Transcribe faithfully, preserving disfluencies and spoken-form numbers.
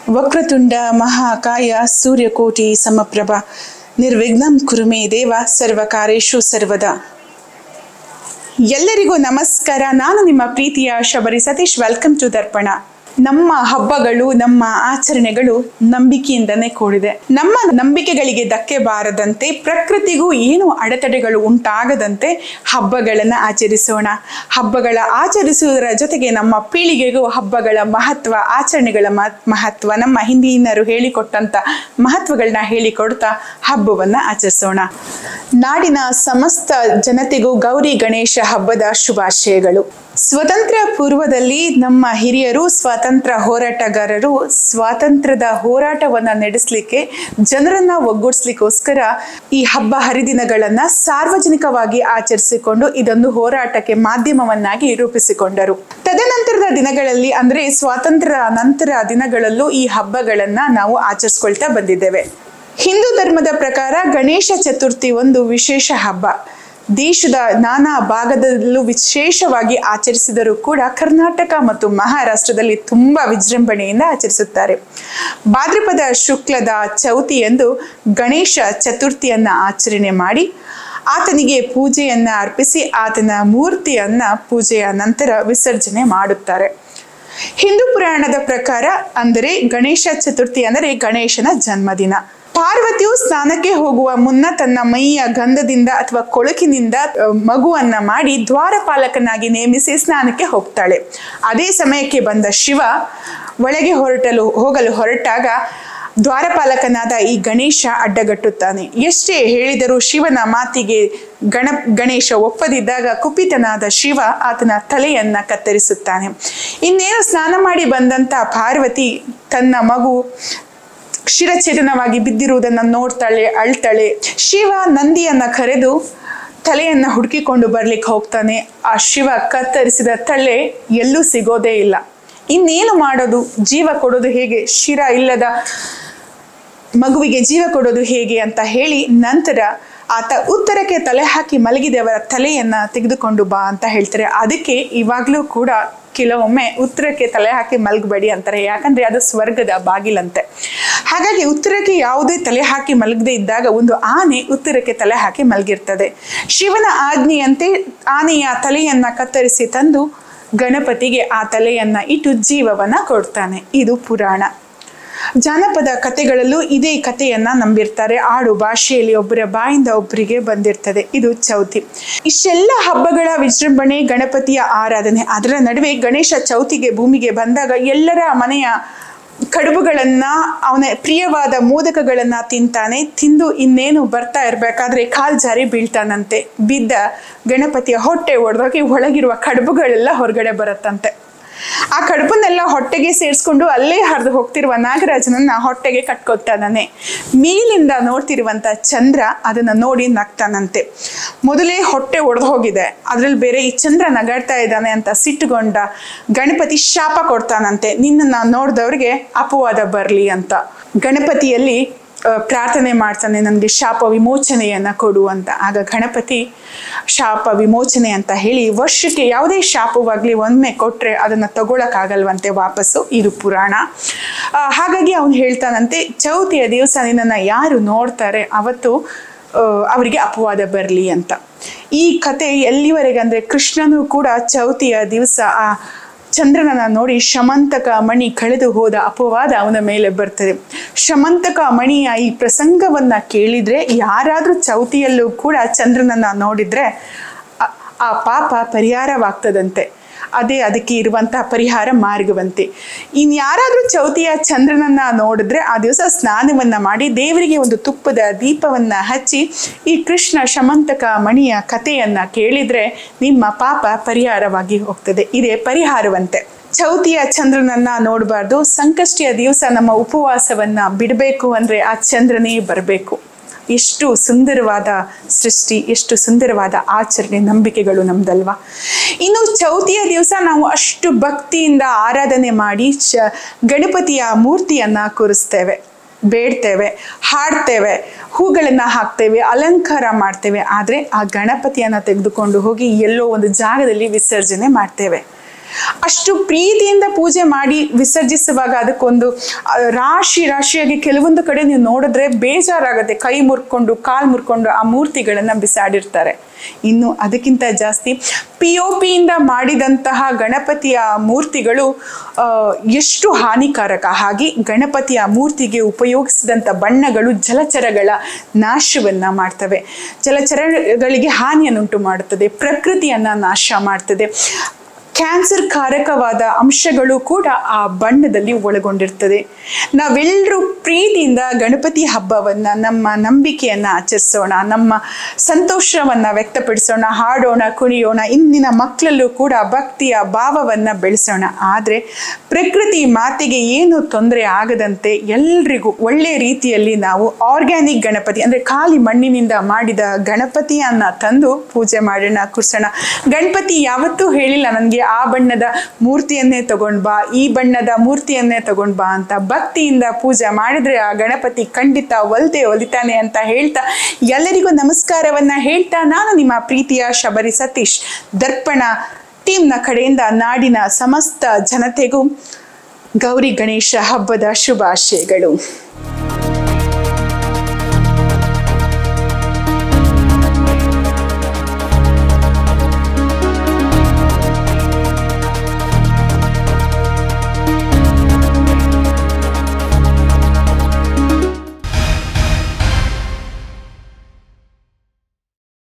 ವಕ್ರತುಂಡ ಮಹಾಕಾಯ ಸೂರ್ಯಕೋಟಿ ಸಮಪ್ರಭ ನಿರ್ವಿಘ್ನಂ ಕುರು ಮೇ ದೇವ ಸರ್ವಕಾರ್ಯೇಷು ಸರ್ವದಾ. ಎಲ್ಲರಿಗೂ ನಮಸ್ಕಾರ. ನಾನು ನಿಮ್ಮ ಪ್ರೀತಿಯ ಶಬರಿ ಸತೀಶ್. Welcome to Darpana. ನಮ್ಮ ಹಬ್ಬಗಳು, ನಮ್ಮ ಆಚರಣೆಗಳು ನಂಬಿಕೆಯಿಂದನೇ ಕೂಡಿದೆ. ನಮ್ಮ ನಂಬಿಕೆಗಳಿಗೆ ಧಕ್ಕೆ ಬಾರದಂತೆ, ಪ್ರಕೃತಿಗೂ ಏನು ಅಡೆತಡೆಗಳು ಉಂಟಾಗದಂತೆ ಹಬ್ಬಗಳನ್ನು ಆಚರಿಸೋಣ. ಹಬ್ಬಗಳ ಆಚರಿಸುವುದರ ಜೊತೆಗೆ ನಮ್ಮ ಪೀಳಿಗೆಗೂ ಹಬ್ಬಗಳ ಮಹತ್ವ, ಆಚರಣೆಗಳ ಮಹತ್ವ, ನಮ್ಮ ಹಿಂದಿನರು ಹೇಳಿಕೊಟ್ಟಂತ ಮಹತ್ವಗಳನ್ನ ಹೇಳಿಕೊಡ್ತಾ ಹಬ್ಬವನ್ನ ಆಚರಿಸೋಣ. ನಾಡಿನ ಸಮಸ್ತ ಜನತೆಗೂ ಗೌರಿ ಗಣೇಶ ಹಬ್ಬದ ಶುಭಾಶಯಗಳು. ಸ್ವತಂತ್ರ ಪೂರ್ವದಲ್ಲಿ ನಮ್ಮ ಹಿರಿಯರು, ಸ್ವಾತಂತ್ರ್ಯ ಹೋರಾಟಗಾರರು ಸ್ವಾತಂತ್ರ್ಯದ ಹೋರಾಟವನ್ನ ನಡೆಸಲಿಕ್ಕೆ, ಜನರನ್ನ ಒಗ್ಗೂಡಿಸ್ಲಿಕ್ಕೋಸ್ಕರ ಈ ಹಬ್ಬ ಹರಿದಿನಗಳನ್ನ ಸಾರ್ವಜನಿಕವಾಗಿ ಆಚರಿಸಿಕೊಂಡು ಇದೊಂದು ಹೋರಾಟಕ್ಕೆ ಮಾಧ್ಯಮವನ್ನಾಗಿ ರೂಪಿಸಿಕೊಂಡರು. ತದನಂತರದ ದಿನಗಳಲ್ಲಿ ಅಂದ್ರೆ ಸ್ವಾತಂತ್ರ್ಯ ನಂತರ ದಿನಗಳಲ್ಲೂ ಈ ಹಬ್ಬಗಳನ್ನ ನಾವು ಆಚರಿಸ್ಕೊಳ್ತಾ ಬಂದಿದ್ದೇವೆ. ಹಿಂದೂ ಧರ್ಮದ ಪ್ರಕಾರ ಗಣೇಶ ಚತುರ್ಥಿ ಒಂದು ವಿಶೇಷ ಹಬ್ಬ. ದೇಶದ ನಾನಾ ಭಾಗದಲ್ಲೂ ವಿಶೇಷವಾಗಿ ಆಚರಿಸಿದರೂ ಕೂಡ ಕರ್ನಾಟಕ ಮತ್ತು ಮಹಾರಾಷ್ಟ್ರದಲ್ಲಿ ತುಂಬಾ ವಿಜೃಂಭಣೆಯಿಂದ ಆಚರಿಸುತ್ತಾರೆ. ಭಾದ್ರಪದ ಶುಕ್ಲದ ಚೌತಿಯಂದು ಗಣೇಶ ಚತುರ್ಥಿಯನ್ನ ಆಚರಣೆ ಮಾಡಿ ಆತನಿಗೆ ಪೂಜೆಯನ್ನ ಅರ್ಪಿಸಿ ಆತನ ಮೂರ್ತಿಯನ್ನ ಪೂಜೆಯ ನಂತರ ವಿಸರ್ಜನೆ ಮಾಡುತ್ತಾರೆ. ಹಿಂದೂ ಪುರಾಣದ ಪ್ರಕಾರ ಅಂದರೆ ಗಣೇಶ ಚತುರ್ಥಿ ಅಂದರೆ ಗಣೇಶನ ಜನ್ಮದಿನ. ಪಾರ್ವತಿಯು ಸ್ನಾನಕ್ಕೆ ಹೋಗುವ ಮುನ್ನ ತನ್ನ ಮೈಯ ಗಂಧದಿಂದ ಅಥವಾ ಕೊಳಕಿನಿಂದ ಮಗುವನ್ನ ಮಾಡಿ ದ್ವಾರಪಾಲಕನಾಗಿ ನೇಮಿಸಿ ಸ್ನಾನಕ್ಕೆ ಹೋಗ್ತಾಳೆ. ಅದೇ ಸಮಯಕ್ಕೆ ಬಂದ ಶಿವ ಒಳಗೆ ಹೊರಟಲು ಹೋಗಲು ಹೊರಟಾಗ ದ್ವಾರಪಾಲಕನಾದ ಈ ಗಣೇಶ ಅಡ್ಡಗಟ್ಟುತ್ತಾನೆ. ಎಷ್ಟೇ ಹೇಳಿದರೂ ಶಿವನ ಮಾತಿಗೆ ಗಣ ಗಣೇಶ ಒಪ್ಪದಿದ್ದಾಗ ಕುಪಿತನಾದ ಶಿವ ಆತನ ತಲೆಯನ್ನ ಕತ್ತರಿಸುತ್ತಾನೆ. ಇನ್ನೇನು ಸ್ನಾನ ಮಾಡಿ ಬಂದಂತ ಪಾರ್ವತಿ ತನ್ನ ಮಗು ಶಿರಛೇದನವಾಗಿ ಬಿದ್ದಿರುವುದನ್ನು ನೋಡ್ತಾಳೆ, ಅಳ್ತಾಳೆ. ಶಿವ ನಂದಿಯನ್ನ ಕರೆದು ತಲೆಯನ್ನ ಹುಡುಕಿಕೊಂಡು ಬರ್ಲಿಕ್ಕೆ ಹೋಗ್ತಾನೆ. ಆ ಶಿವ ಕತ್ತರಿಸಿದ ತಲೆ ಎಲ್ಲೂ ಸಿಗೋದೇ ಇಲ್ಲ. ಇನ್ನೇನು ಮಾಡೋದು? ಜೀವ ಕೊಡೋದು ಹೇಗೆ? ಶಿರ ಇಲ್ಲದ ಮಗುವಿಗೆ ಜೀವ ಕೊಡೋದು ಹೇಗೆ ಅಂತ ಹೇಳಿ ನಂತರ ಆತ ಉತ್ತರಕ್ಕೆ ತಲೆ ಹಾಕಿ ಮಲಗಿದವರ ತಲೆಯನ್ನ ತೆಗೆದುಕೊಂಡು ಬಾ ಅಂತ ಹೇಳ್ತಾರೆ. ಅದಕ್ಕೆ ಇವಾಗ್ಲೂ ಕೂಡ ಕೆಲವೊಮ್ಮೆ ಉತ್ತರಕ್ಕೆ ತಲೆ ಹಾಕಿ ಮಲಗಬೇಡಿ ಅಂತಾರೆ. ಯಾಕಂದ್ರೆ ಅದು ಸ್ವರ್ಗದ ಬಾಗಿಲಂತೆ. ಹಾಗಾಗಿ ಉತ್ತರಕ್ಕೆ ಯಾವುದೇ ತಲೆ ಹಾಕಿ ಮಲಗದೆ ಇದ್ದಾಗ ಒಂದು ಆನೆ ಉತ್ತರಕ್ಕೆ ತಲೆ ಹಾಕಿ ಮಲಗಿರ್ತದೆ. ಶಿವನ ಆಜ್ಞೆಯಂತೆ ಆನೆಯ ತಲೆಯನ್ನ ಕತ್ತರಿಸಿ ತಂದು ಗಣಪತಿಗೆ ಆ ತಲೆಯನ್ನ ಇಟ್ಟು ಜೀವವನ್ನ ಕೊಡ್ತಾನೆ. ಇದು ಪುರಾಣ. ಜಾನಪದ ಕಥೆಗಳಲ್ಲೂ ಇದೇ ಕಥೆಯನ್ನ ನಂಬಿರ್ತಾರೆ. ಆಡು ಭಾಷೆಯಲ್ಲಿ ಒಬ್ಬರ ಬಾಯಿಂದ ಒಬ್ಬರಿಗೆ ಬಂದಿರ್ತದೆ. ಇದು ಚೌತಿ. ಇಷ್ಟೆಲ್ಲ ಹಬ್ಬಗಳ ವಿಜೃಂಭಣೆ, ಗಣಪತಿಯ ಆರಾಧನೆ, ಅದರ ನಡುವೆ ಗಣೇಶ ಚೌತಿಗೆ ಭೂಮಿಗೆ ಬಂದಾಗ ಎಲ್ಲರ ಮನೆಯ ಕಡುಬುಗಳನ್ನ, ಅವನ ಪ್ರಿಯವಾದ ಮೋದಕಗಳನ್ನ ತಿಂತಾನೆ. ತಿಂದು ಇನ್ನೇನು ಬರ್ತಾ ಇರ್ಬೇಕಾದ್ರೆ ಕಾಲ್ ಜಾರಿ ಬೀಳ್ತಾನಂತೆ. ಬಿದ್ದ ಗಣಪತಿಯ ಹೊಟ್ಟೆ ಒಡೆದೋಗಿ ಒಳಗಿರುವ ಕಡುಬುಗಳೆಲ್ಲ ಹೊರಗಡೆ ಬರುತ್ತಂತೆ. ಆ ಕಡುಬನ್ನೆಲ್ಲ ಹೊಟ್ಟೆಗೆ ಸೇರಿಸ್ಕೊಂಡು ಅಲ್ಲೇ ಹರಿದು ಹೋಗ್ತಿರುವ ನಾಗರಾಜನನ್ನ ಹೊಟ್ಟೆಗೆ ಕಟ್ಕೊತಾನೆ. ಮೇಲಿಂದ ನೋಡ್ತಿರುವಂತ ಚಂದ್ರ ಅದನ್ನ ನೋಡಿ ನಗ್ತಾನಂತೆ. ಮೊದಲೇ ಹೊಟ್ಟೆ ಒಡೆದು ಹೋಗಿದೆ, ಅದ್ರಲ್ಲಿ ಬೇರೆ ಈ ಚಂದ್ರ ನಗಾಡ್ತಾ ಇದ್ದಾನೆ ಅಂತ ಸಿಟ್ಟುಗೊಂಡ ಗಣಪತಿ ಶಾಪ ಕೊಡ್ತಾನಂತೆ. ನಿನ್ನನ್ನ ನೋಡಿದವ್ರಿಗೆ ಅಪವಾದ ಬರ್ಲಿ ಅಂತ. ಗಣಪತಿಯಲ್ಲಿ ಪ್ರಾರ್ಥನೆ ಮಾಡ್ತಾನೆ, ನನಗೆ ಶಾಪ ವಿಮೋಚನೆಯನ್ನ ಕೊಡು ಅಂತ. ಆಗ ಗಣಪತಿ ಶಾಪ ವಿಮೋಚನೆ ಅಂತ ಹೇಳಿ ವರ್ಷಕ್ಕೆ ಯಾವುದೇ ಶಾಪವಾಗ್ಲಿ ಒಮ್ಮೆ ಕೊಟ್ರೆ ಅದನ್ನ ತಗೊಳಕ್ಕಾಗಲ್ವಂತೆ ವಾಪಸ್ಸು. ಇದು ಪುರಾಣ. ಹಾಗಾಗಿ ಅವನು ಹೇಳ್ತಾನಂತೆ, ಚೌತಿಯ ದಿವಸ ನಿನ್ನನ್ನ ಯಾರು ನೋಡ್ತಾರೆ ಅವತ್ತು ಅವರಿಗೆ ಅಪವಾದ ಬರಲಿ ಅಂತ. ಈ ಕತೆ ಎಲ್ಲಿವರೆಗೆ ಅಂದ್ರೆ ಕೃಷ್ಣನು ಕೂಡ ಚೌತಿಯ ದಿವಸ ಆ ಚಂದ್ರನನ್ನ ನೋಡಿ ಶಮಂತಕ ಮಣಿ ಕಳೆದು ಹೋದ ಅಪವಾದ ಅವನ ಮೇಲೆ ಬರ್ತದೆ. ಶಮಂತಕ ಮಣಿಯ ಈ ಪ್ರಸಂಗವನ್ನ ಕೇಳಿದ್ರೆ ಯಾರಾದ್ರೂ ಚೌತಿಯಲ್ಲೂ ಕೂಡ ಚಂದ್ರನನ್ನ ನೋಡಿದ್ರೆ ಆ ಪಾಪ ಪರಿಹಾರವಾಗ್ತದಂತೆ. ಅದೇ ಅದಕ್ಕೆ ಇರುವಂತಹ ಪರಿಹಾರ ಮಾರ್ಗವಂತೆ. ಇನ್ ಯಾರಾದ್ರೂ ಚೌತಿಯ ಚಂದ್ರನನ್ನ ನೋಡಿದ್ರೆ ಆ ದಿವಸ ಸ್ನಾನವನ್ನ ಮಾಡಿ ದೇವರಿಗೆ ಒಂದು ತುಪ್ಪದ ದೀಪವನ್ನ ಹಚ್ಚಿ ಈ ಕೃಷ್ಣ ಶಮಂತಕ ಮಣಿಯ ಕಥೆಯನ್ನ ಕೇಳಿದ್ರೆ ನಿಮ್ಮ ಪಾಪ ಪರಿಹಾರವಾಗಿ ಹೋಗ್ತದೆ. ಇದೇ ಪರಿಹಾರವಂತೆ. ಚೌತಿಯ ಚಂದ್ರನನ್ನ ನೋಡಬಾರ್ದು. ಸಂಕಷ್ಟಿಯ ದಿವಸ ನಮ್ಮ ಉಪವಾಸವನ್ನ ಬಿಡಬೇಕು ಅಂದ್ರೆ ಆ ಚಂದ್ರನೇ ಬರಬೇಕು. ಎಷ್ಟು ಸುಂದರವಾದ ಸೃಷ್ಟಿ, ಎಷ್ಟು ಸುಂದರವಾದ ಆಚರಣೆ, ನಂಬಿಕೆಗಳು ನಮ್ದಲ್ವಾ. ಇನ್ನು ಚೌತಿಯ ದಿವಸ ನಾವು ಅಷ್ಟು ಭಕ್ತಿಯಿಂದ ಆರಾಧನೆ ಮಾಡಿ ಚ ಗಣಪತಿಯ ಮೂರ್ತಿಯನ್ನ ಕೂರಿಸ್ತೇವೆ, ಬೇಡ್ತೇವೆ, ಹಾಡ್ತೇವೆ, ಹೂಗಳನ್ನ ಹಾಕ್ತೇವೆ, ಅಲಂಕಾರ ಮಾಡ್ತೇವೆ. ಆದ್ರೆ ಆ ಗಣಪತಿಯನ್ನ ತೆಗೆದುಕೊಂಡು ಹೋಗಿ ಎಲ್ಲೋ ಒಂದು ಜಾಗದಲ್ಲಿ ವಿಸರ್ಜನೆ ಮಾಡ್ತೇವೆ. ಅಷ್ಟು ಪ್ರೀತಿಯಿಂದ ಪೂಜೆ ಮಾಡಿ ವಿಸರ್ಜಿಸುವಾಗ ಅದಕ್ಕೊಂದು ರಾಶಿ ರಾಶಿಯಾಗಿ ಕೆಲವೊಂದು ಕಡೆ ನೀವು ನೋಡಿದ್ರೆ ಬೇಜಾರಾಗುತ್ತೆ. ಕೈ ಮುರ್ಕೊಂಡು ಕಾಲು ಮುರ್ಕೊಂಡು ಆ ಮೂರ್ತಿಗಳನ್ನು ಬಿಸಾಡಿರ್ತಾರೆ. ಇನ್ನು ಅದಕ್ಕಿಂತ ಜಾಸ್ತಿ ಪಿ ಒ ಪಿಯಿಂದ ಮಾಡಿದಂತಹ ಗಣಪತಿಯ ಮೂರ್ತಿಗಳು ಎಷ್ಟು ಹಾನಿಕಾರಕ. ಹಾಗೆ ಗಣಪತಿಯ ಮೂರ್ತಿಗೆ ಉಪಯೋಗಿಸಿದಂಥ ಬಣ್ಣಗಳು ಜಲಚರಗಳ ನಾಶವನ್ನು ಮಾಡ್ತವೆ, ಜಲಚರಗಳಿಗೆ ಹಾನಿಯನ್ನುಂಟು ಮಾಡುತ್ತದೆ, ಪ್ರಕೃತಿಯನ್ನು ನಾಶ ಮಾಡ್ತದೆ. ಕ್ಯಾನ್ಸರ್ ಕಾರಕವಾದ ಅಂಶಗಳು ಕೂಡ ಆ ಬಣ್ಣದಲ್ಲಿ ಒಳಗೊಂಡಿರ್ತದೆ. ನಾವೆಲ್ಲರೂ ಪ್ರೀತಿಯಿಂದ ಗಣಪತಿ ಹಬ್ಬವನ್ನು, ನಮ್ಮ ನಂಬಿಕೆಯನ್ನು ಆಚರಿಸೋಣ, ನಮ್ಮ ಸಂತೋಷವನ್ನು ವ್ಯಕ್ತಪಡಿಸೋಣ, ಹಾಡೋಣ, ಕುಣಿಯೋಣ. ಇಂದಿನ ಮಕ್ಕಳಲ್ಲೂ ಕೂಡ ಭಕ್ತಿಯ ಭಾವವನ್ನು ಬೆಳೆಸೋಣ. ಆದರೆ ಪ್ರಕೃತಿ ಮಾತೆಗೆ ಏನು ತೊಂದರೆ ಆಗದಂತೆ ಎಲ್ರಿಗೂ ಒಳ್ಳೆಯ ರೀತಿಯಲ್ಲಿ ನಾವು ಆರ್ಗ್ಯಾನಿಕ್ ಗಣಪತಿ ಅಂದರೆ ಖಾಲಿ ಮಣ್ಣಿನಿಂದ ಮಾಡಿದ ಗಣಪತಿಯನ್ನು ತಂದು ಪೂಜೆ ಮಾಡೋಣ, ಕೂರಿಸೋಣ. ಗಣಪತಿ ಯಾವತ್ತೂ ಹೇಳಿಲ್ಲ ನನಗೆ ಆ ಬಣ್ಣದ ಮೂರ್ತಿಯನ್ನೇ ತಗೊಂಡ್ ಬಾ, ಈ ಬಣ್ಣದ ಮೂರ್ತಿಯನ್ನೇ ತಗೊಂಡ್ ಬಾ ಅಂತ. ಭಕ್ತಿಯಿಂದ ಪೂಜೆ ಮಾಡಿದ್ರೆ ಆ ಗಣಪತಿ ಖಂಡಿತ ಒಲ್ದೆ ಒಲಿತಾನೆ ಅಂತ ಹೇಳ್ತಾ ಎಲ್ಲರಿಗೂ ನಮಸ್ಕಾರವನ್ನ ಹೇಳ್ತಾ ನಾನು ನಿಮ್ಮ ಪ್ರೀತಿಯ ಶಬರಿ ಸತೀಶ್ ದರ್ಪಣ ಟೀಮ್ನ ಕಡೆಯಿಂದ ನಾಡಿನ ಸಮಸ್ತ ಜನತೆಗೂ ಗೌರಿ ಗಣೇಶ ಹಬ್ಬದ ಶುಭಾಶಯಗಳು.